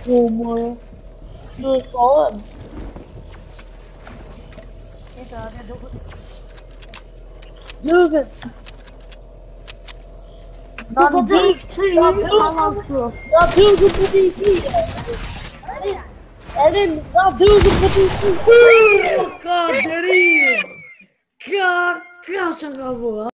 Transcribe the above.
Como đưa số đưa cái Não đưa cái booty kia Eren đã đưa cái booty kia Cadeirinha! Cá, cá,